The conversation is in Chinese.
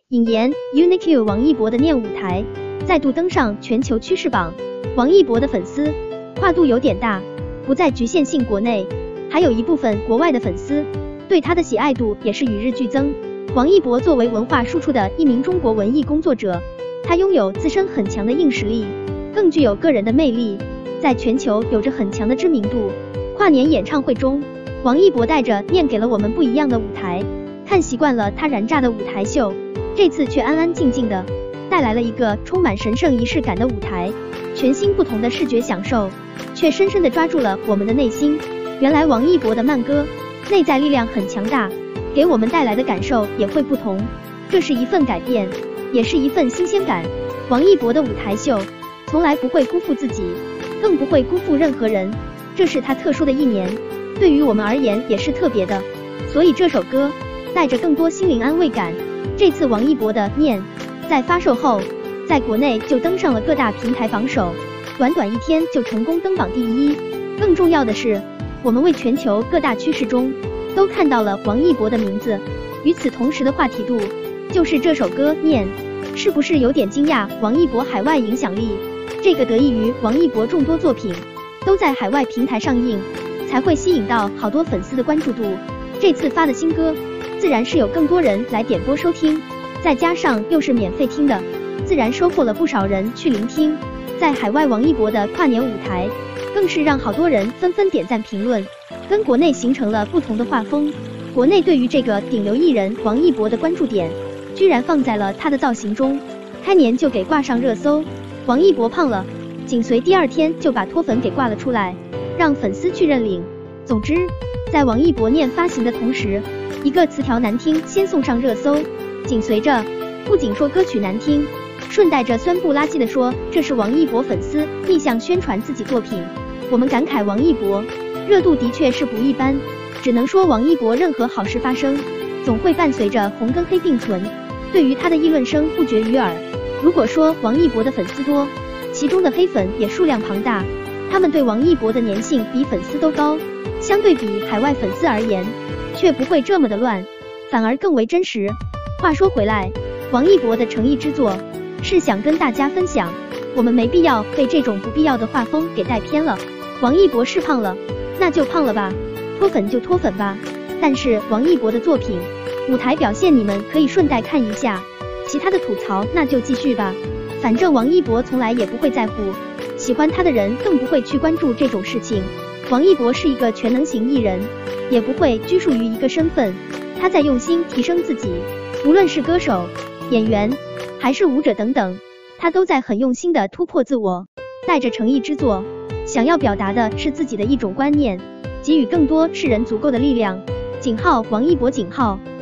引言 ：UNIQ 王一博的念舞台再度登上全球趋势榜。王一博的粉丝跨度有点大，不再局限性国内，还有一部分国外的粉丝对他的喜爱度也是与日俱增。王一博作为文化输出的一名中国文艺工作者，他拥有自身很强的硬实力，更具有个人的魅力，在全球有着很强的知名度。跨年演唱会中，王一博带着念给了我们不一样的舞台，看习惯了他燃炸的舞台秀，这次却安安静静的带来了一个充满神圣仪式感的舞台，全新不同的视觉享受，却深深地抓住了我们的内心。原来王一博的慢歌内在力量很强大，给我们带来的感受也会不同，这是一份改变，也是一份新鲜感。王一博的舞台秀从来不会辜负自己，更不会辜负任何人，这是他特殊的一年，对于我们而言也是特别的，所以这首歌带着更多心灵安慰感。这次王一博的念在发售后，在国内就登上了各大平台榜首，短短一天就成功登榜第一。更重要的是，我们为全球各大趋势中都看到了王一博的名字。与此同时的话题度就是这首歌念，是不是有点惊讶？王一博海外影响力，这个得益于王一博众多作品都在海外平台上映，才会吸引到好多粉丝的关注度。这次发的新歌自然是有更多人来点播收听，再加上又是免费听的，自然收获了不少人去聆听。在海外王一博的跨年舞台更是让好多人纷纷点赞评论，跟国内形成了不同的画风。国内对于这个顶流艺人王一博的关注点居然放在了他的造型中，开年就给挂上热搜。王一博胖了，紧随第二天就把脱粉给挂了出来，让粉丝去认领。总之，在王一博念发行的同时，一个词条难听先送上热搜，紧随着不仅说歌曲难听，顺带着酸不拉几的说这是王一博粉丝逆向宣传自己作品。我们感慨王一博热度的确是不一般，只能说王一博任何好事发生，总会伴随着红跟黑并存，对于他的议论声不绝于耳。如果说王一博的粉丝多，其中的黑粉也数量庞大，他们对王一博的粘性比粉丝都高，相对比海外粉丝而言，却不会这么的乱，反而更为真实。话说回来，王一博的诚意之作是想跟大家分享，我们没必要被这种不必要的画风给带偏了。王一博是胖了，那就胖了吧，脱粉就脱粉吧。但是王一博的作品舞台表现你们可以顺带看一下，其他的吐槽那就继续吧，反正王一博从来也不会在乎，喜欢他的人更不会去关注这种事情。王一博是一个全能型艺人，也不会拘束于一个身份，他在用心提升自己，无论是歌手、演员还是舞者等等，他都在很用心的突破自我，带着诚意之作，想要表达的是自己的一种观念，给予更多世人足够的力量。井号王一博井号。